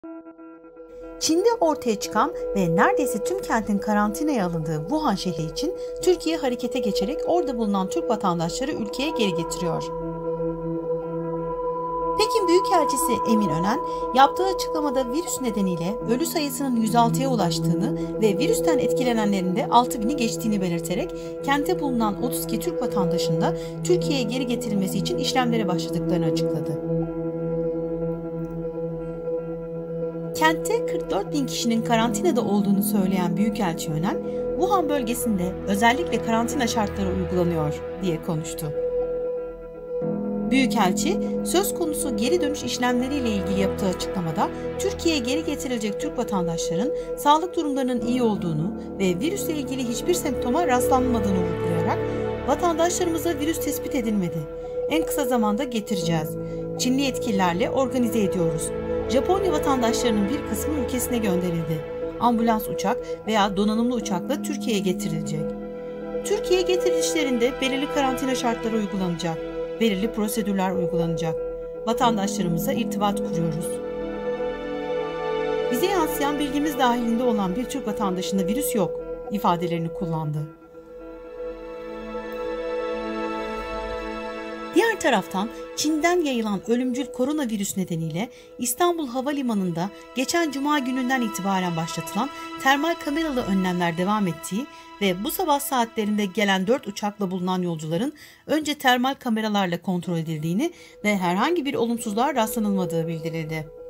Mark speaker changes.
Speaker 1: Çin'de ortaya çıkan ve neredeyse tüm kentin karantinaya alındığı Wuhan şehri için Türkiye harekete geçerek orada bulunan Türk vatandaşları ülkeye geri getiriyor. Pekin Büyükelçisi Emin Önen, yaptığı açıklamada virüs nedeniyle ölü sayısının 106'ya ulaştığını ve virüsten etkilenenlerin de 6.000'i geçtiğini belirterek kente bulunan 32 Türk vatandaşının da Türkiye'ye geri getirilmesi için işlemlere başladıklarını açıkladı. Kentte 44.000 kişinin karantinada olduğunu söyleyen Büyükelçi Önen, Wuhan bölgesinde özellikle karantina şartları uygulanıyor diye konuştu. Büyükelçi, söz konusu geri dönüş işlemleriyle ilgili yaptığı açıklamada Türkiye'ye geri getirilecek Türk vatandaşların sağlık durumlarının iyi olduğunu ve virüsle ilgili hiçbir semptoma rastlanmadığını vurgulayarak vatandaşlarımıza virüs tespit edilmedi. En kısa zamanda getireceğiz. Çinli yetkililerle organize ediyoruz. Japonya vatandaşlarının bir kısmı ülkesine gönderildi. Ambulans uçak veya donanımlı uçakla Türkiye'ye getirilecek. Türkiye'ye getirilişlerinde belirli karantina şartları uygulanacak. Belirli prosedürler uygulanacak. Vatandaşlarımıza irtibat kuruyoruz. Bize yansıyan bilgimiz dahilinde olan bir Türk vatandaşında virüs yok ifadelerini kullandı. Diğer taraftan Çin'den yayılan ölümcül koronavirüs nedeniyle İstanbul Havalimanı'nda geçen Cuma gününden itibaren başlatılan termal kameralı önlemler devam ettiği ve bu sabah saatlerinde gelen 4 uçakla bulunan yolcuların önce termal kameralarla kontrol edildiğini ve herhangi bir olumsuzluğa rastlanılmadığı bildirildi.